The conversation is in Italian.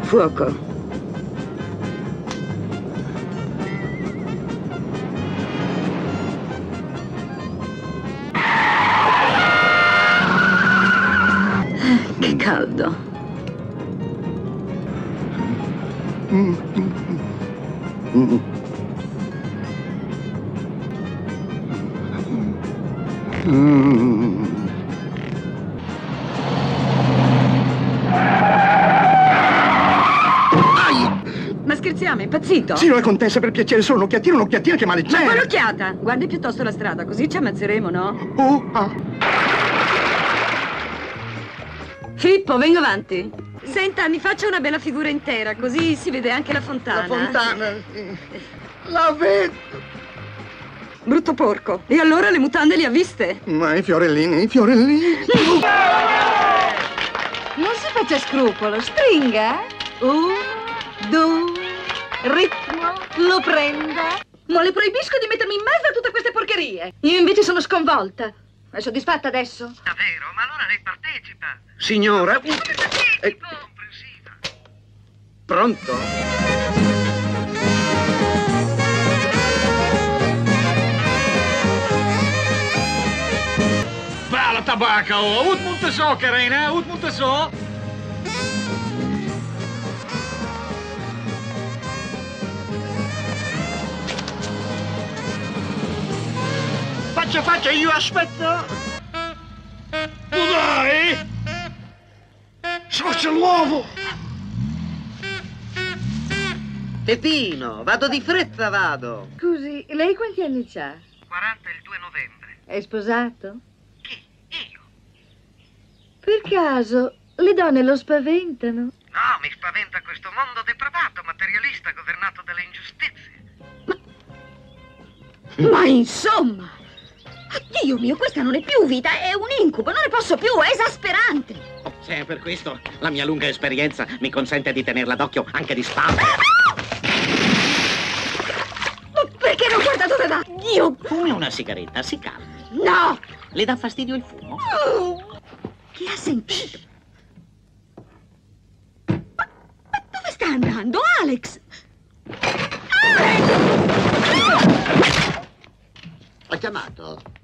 Fuoco. Che caldo. Ma scherziamo, è impazzito? Signora contessa, per piacere, solo un'occhiatina, che male c'è. Ma quale occhiata? Guardi piuttosto la strada, così ci ammazzeremo, no? Oh, ah. Filippo, vengo avanti. Senta, mi faccia una bella figura intera, così si vede anche la fontana. La fontana. La vedo. Brutto porco. E allora le mutande le ha viste? Ma i fiorellini. Non si faccia scrupolo, stringa. 1, 2, ritmo, lo prenda. Ma le proibisco di mettermi in mezzo a tutte queste porcherie. Io invece sono sconvolta. È soddisfatta adesso? Davvero? Ma allora lei partecipa. Signora. Comprensiva. Pronto? Va la tabacca, oh! Ut munte so, Karina, ut munte so! Faccia, io aspetto! Tu dai! Sfaccia l'uovo! Peppino, vado di fretta, vado. Scusi, lei quanti anni c'ha? 40 il 2 novembre. È sposato? Chi? Io? Per caso le donne lo spaventano? No, mi spaventa questo mondo depravato, materialista, governato dalle ingiustizie. Ma insomma! Dio mio, questa non è più vita, è un incubo, non ne posso più, è esasperante! Se è per questo, la mia lunga esperienza mi consente di tenerla d'occhio anche di spalla. Perché non guarda dove va? Dio! Fumi una sigaretta, si calma. No! Le dà fastidio il fumo? Che ha sentito? Ma dove sta andando, Alex? Ho chiamato.